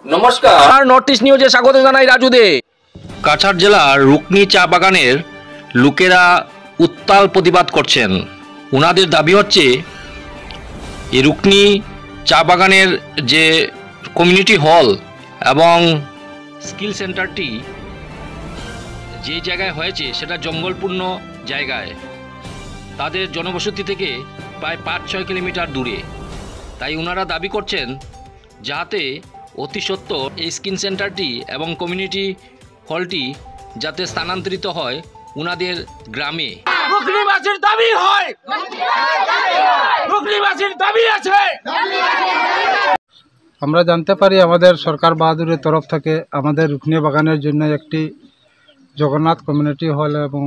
নমস্কার, north east নিউজে স্বাগত জানাই রাজু দে। কাছাড় জেলার রুকনি চা বাগানের লোকেরা উত্তাল প্রতিবাদ করছেন। ওনাদের দাবি হচ্ছে এই রুকনি চা বাগানের যে কমিউনিটি হল এবং স্কিল সেন্টারটি যে জায়গায় হয়েছে সেটা জঙ্গলপূর্ণ জায়গায়, তাদের জনবসতি থেকে প্রায় 5-6 কিলোমিটার দূরে। তাই ওনারা দাবি করছেন যাতে অতি সত্বর এই স্কিল সেন্টারটি এবং কমিউনিটি হলটি যাতে স্থানান্তরিত হয় ওনাদের গ্রামে। রুকনিবাসীর দাবি হয়, রুকনিবাসীর দাবি আছে। আমরা জানতে পারি আমাদের সরকার বাহাদুরের তরফ থেকে আমাদের রুকনি বাগানের জন্য একটি জগন্নাথ কমিউনিটি হল এবং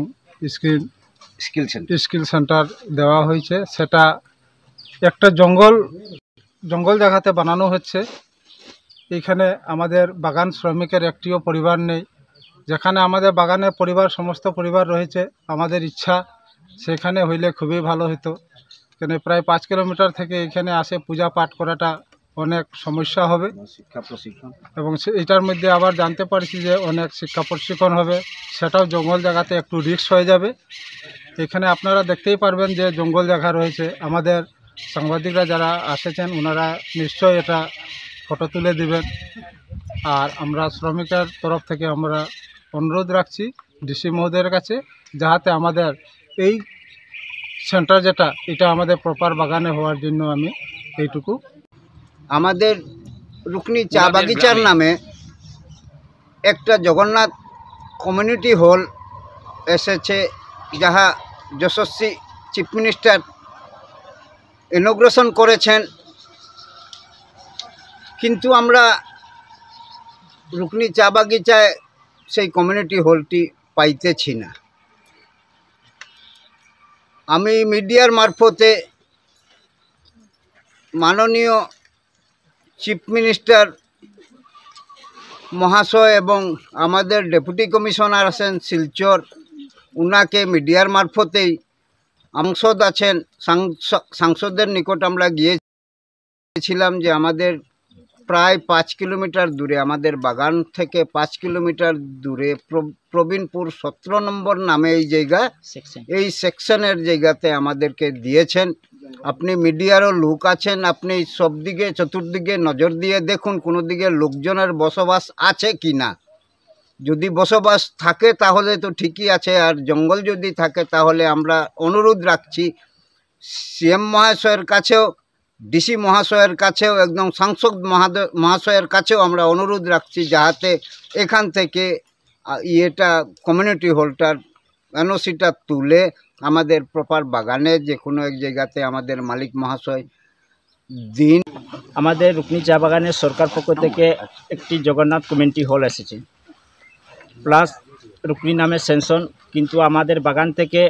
স্কিল সেন্টার দেওয়া হয়েছে। সেটা একটা জঙ্গল জায়গাতে বানানো হচ্ছে। এইখানে আমাদের বাগান শ্রমিকের একটিও পরিবার নেই। যেখানে আমাদের বাগানে সমস্ত পরিবার রয়েছে, আমাদের ইচ্ছা সেখানে হইলে খুবই ভালো হতো। কেন প্রায় 5 কিলোমিটার থেকে এখানে আসে পূজা পাঠ করাটা অনেক সমস্যা হবে, এবং এটার মধ্যে আবার জানতে পারছি যে অনেক শিক্ষা প্রশিক্ষণ হবে, সেটাও জঙ্গল জায়গাতে একটু রিস্ক হয়ে যাবে। এখানে আপনারা দেখতেই পারবেন যে জঙ্গল জায়গা রয়েছে। আমাদের সাংবাদিকরা যারা এসেছেন ওনারা নিশ্চয়ই এটা ফটো তুলে দিবেন। আর আমরা শ্রমিকের তরফ থেকে আমরা অনুরোধ রাখছি ডিসি মহোদয়ের কাছে, যাতে আমাদের এই সেন্টার যেটা এটা আমাদের প্রপার বাগানে হওয়ার জন্য আমি এইটুকু। আমাদের রুকনি চা বাগিচার নামে একটা জগন্নাথ কমিউনিটি হল এসেছে, যাহা যশস্বী চিফ মিনিস্টার ইনগ্রেশন করেছেন। কিন্তু আমরা রুকনি চা বাগিচায় সেই কমিউনিটি হলটি পাইতেছি না। আমি মিডিয়ার মারফতে মাননীয় চিফ মিনিস্টার মহাশয় এবং আমাদের ডেপুটি কমিশনার আছেন শিলচর, উনাকে মিডিয়ার মারফতেই সাংসদ আছেন, সাংসদের নিকট আমরা গিয়েছিলাম যে আমাদের প্রায় 5 কিলোমিটার দূরে, আমাদের বাগান থেকে 5 কিলোমিটার দূরে প্রবীণপুর 17 নম্বর নামে এই জায়গা, এই সেকশনের জায়গাতে আমাদেরকে দিয়েছেন। আপনি মিডিয়ারও লোক আছেন, আপনি সব দিকে চতুর্দিকে নজর দিয়ে দেখুন কোনো দিকে লোকজনের বসবাস আছে কি না। যদি বসবাস থাকে তাহলে তো ঠিকই আছে, আর জঙ্গল যদি থাকে তাহলে আমরা অনুরোধ রাখছি সিএম মহাশয়ের কাছেও, ডিসি মহাশয়ের কাছেও, একদম সাংসদ মহাশয়ের কাছেও আমরা অনুরোধ রাখছি যাতে এখান থেকে এটা কমিউনিটি হলটার এনওসিটা তুলে আমাদের প্রপার বাগানে যে কোনো এক জায়গাতে আমাদের মালিক মহাশয় দিন। আমাদের রুকনি চা বাগানের সরকার পক্ষ থেকে একটি জগন্নাথ কমিউনিটি হল এসেছে, প্লাস রুকনি নামে সেনশন, কিন্তু আমাদের বাগান থেকে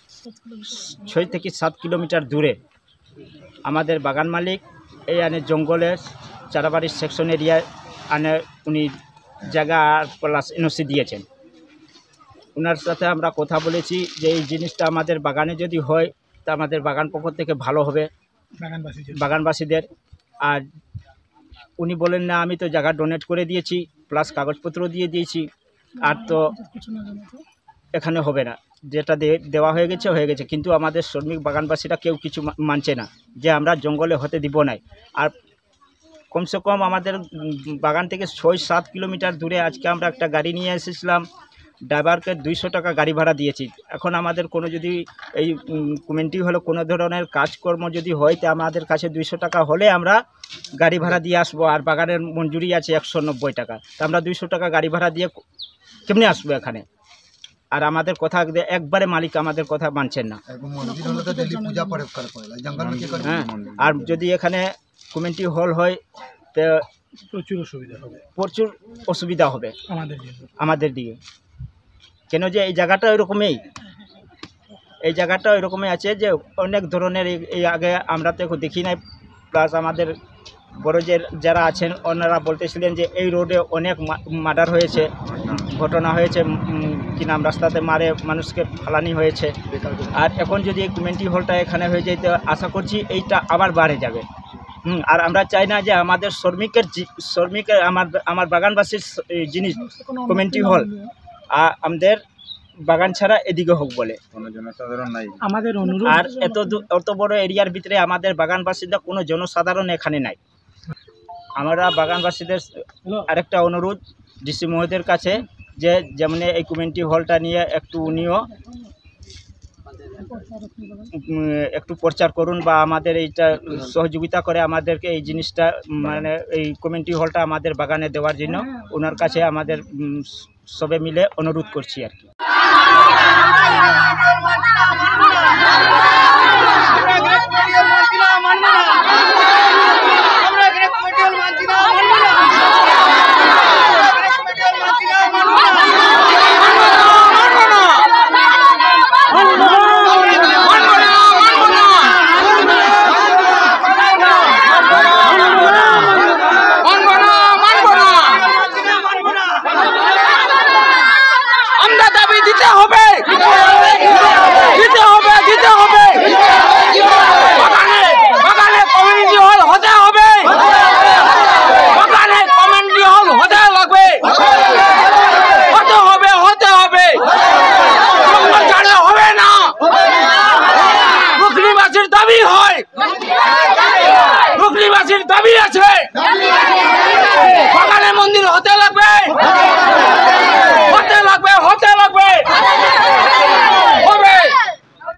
6 থেকে 7 কিলোমিটার দূরে আমাদের বাগান মালিক এই জঙ্গলের চারাবাড়ির সেকশন এরিয়ায় উনি জায়গা প্লাস এনওসি দিয়েছেন। ওনার সাথে আমরা কথা বলেছি যে এই জিনিসটা আমাদের বাগানে যদি হয় তা আমাদের বাগান পক্ষ থেকে ভালো হবে বাগানবাসীদের। আর উনি বলেন না, আমি তো জায়গা ডোনেট করে দিয়েছি, প্লাস কাগজপত্র দিয়ে দিয়েছি, আর তো এখানে হবে না, যেটা দেওয়া হয়ে গেছে। কিন্তু আমাদের শ্রমিক বাগানবাসীরা কেউ কিছু মানছে না যে আমরা জঙ্গলে হতে দিব না। আর কমসে কম আমাদের বাগান থেকে 6-7 কিলোমিটার দূরে আজকে আমরা একটা গাড়ি নিয়ে এসেছিলাম, ড্রাইভারকে 200 টাকা গাড়ি ভাড়া দিয়েছি। এখন আমাদের কোনো যদি এই কমিউনিটি হলে কোনো ধরনের কাজকর্ম যদি হয় তো আমাদের কাছে 200 টাকা হলে আমরা গাড়ি ভাড়া দিয়ে আসবো, আর বাগানের মঞ্জুরি আছে 190 টাকা। তো আমরা 200 টাকা গাড়ি ভাড়া দিয়ে কেমনি আসবো এখানে? আর আমাদের কথা একবারে মালিক আমাদের কথা মানছেন না। হ্যাঁ, আর যদি এখানে কমিউনিটি হল হয় তো প্রচুর অসুবিধা হবে আমাদের দিকে। কেন যে এই জায়গাটা এরকমই আছে যে অনেক ধরনের এই আগে আমরা তো দেখি নাই, প্লাস আমাদের বড় যারা আছেন ওনারা বলতেছিলেন যে এই রোডে অনেক মার্ডার হয়েছে, ঘটনা হয়েছে, কি নাম রাস্তাতে মারে মানুষকে ফালানি হয়েছে। আর এখন যদি এই কমিউনিটি হলটা এখানে হয়ে যায় তো আশা করছি এইটা আবার বাড়ে যাবে। আর আমরা চাই না যে আমাদের শ্রমিকের আমার বাগানবাসীর জিনিস কমিউনিটি হল আমাদের বাগান ছাড়া এদিকে হোক বলে আমাদের অনুরোধ। আর এত বড় এরিয়ার ভিতরে আমাদের বাগানবাসীদের কোনো জনসাধারণ এখানে নাই। আমরা বাগানবাসীদের আরেকটা অনুরোধ ডিসি মহোদয়ের কাছে যে যেমন এই কমিউনিটি হলটা নিয়ে একটু উনিও একটু প্রচার করুন বা আমাদের এইটা সহযোগিতা করে আমাদেরকে এই জিনিসটা মানে এই কমিউনিটি হলটা আমাদের বাগানে দেওয়ার জন্য ওনার কাছে আমাদের সবে মিলে অনুরোধ করছি আর কি। রুকনিবাসীর দাবি আছে।